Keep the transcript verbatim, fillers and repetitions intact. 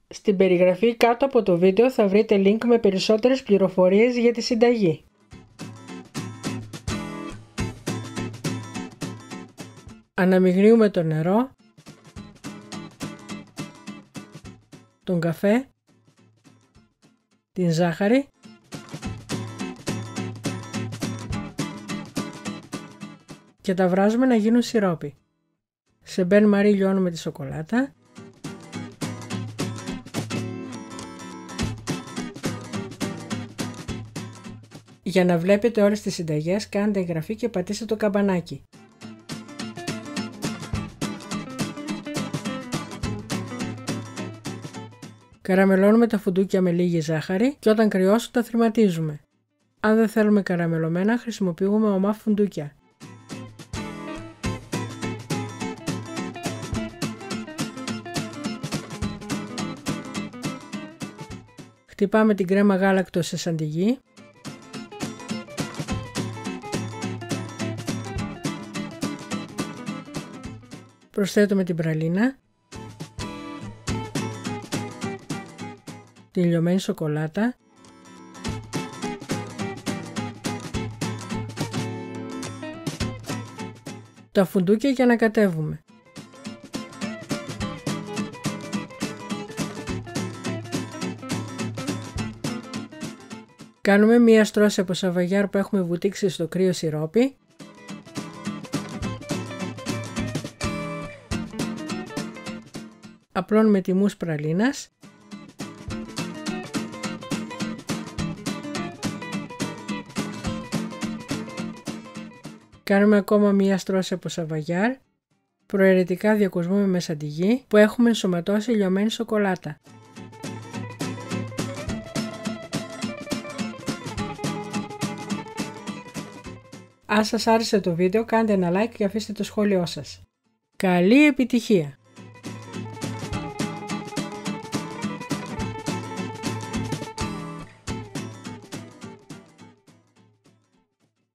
Στην περιγραφή κάτω από το βίντεο θα βρείτε link με περισσότερες πληροφορίες για τη συνταγή. Αναμειγνύουμε το νερό, τον καφέ, την ζάχαρη και τα βράζουμε να γίνουν σιρόπι. Σε μπεν μαρί λιώνουμε τη σοκολάτα. Για να βλέπετε όλες τις συνταγές κάντε εγγραφή και πατήστε το καμπανάκι. Καραμελώνουμε τα φουντούκια με λίγη ζάχαρη και όταν κρυώσουν τα θρηματίζουμε. Αν δεν θέλουμε καραμελωμένα χρησιμοποιούμε ομά φουντούκια. Χτυπάμε την κρέμα γάλακτος σε σαντιγί. Προσθέτουμε την πραλίνα, την λιωμένη σοκολάτα, τα φουντούκια για να κατέβουμε. Κάνουμε μία στρώση από σαβαγιάρ που έχουμε βουτήξει στο κρύο σιρόπι. Απλώνουμε τη μους πραλίνας. Κάνουμε ακόμα μία στρώση από σαβαγιάρ. Προαιρετικά διακοσμούμε με σαντιγί που έχουμε ενσωματώσει λιωμένη σοκολάτα. Αν σας άρεσε το βίντεο κάντε ένα like και αφήστε το σχόλιο σας. Καλή επιτυχία!